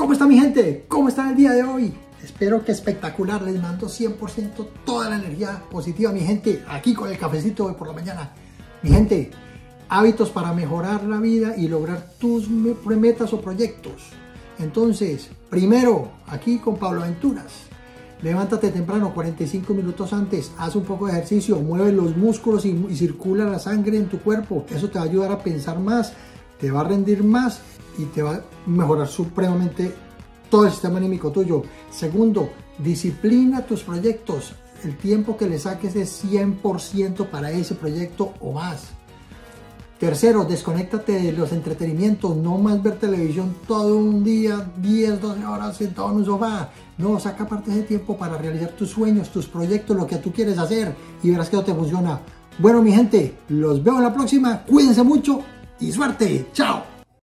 ¿Cómo está mi gente? ¿Cómo está el día de hoy? Espero que espectacular. Les mando 100% toda la energía positiva, mi gente, aquí con el cafecito de por la mañana. Mi gente, hábitos para mejorar la vida y lograr tus metas o proyectos. Entonces, primero, aquí con Pablo Aventuras. Levántate temprano, 45 minutos antes, haz un poco de ejercicio, mueve los músculos y circula la sangre en tu cuerpo. Eso te va a ayudar a pensar más, te va a rendir más y te va a mejorar supremamente todo el sistema anímico tuyo. Segundo, disciplina tus proyectos. El tiempo que le saques es 100% para ese proyecto o más. Tercero, desconéctate de los entretenimientos, no más ver televisión todo un día, 10, 12 horas sentado en un sofá. No, saca parte de ese tiempo para realizar tus sueños, tus proyectos, lo que tú quieres hacer y verás que no te funciona. Bueno, mi gente, los veo en la próxima, cuídense mucho y suerte. ¡Chao!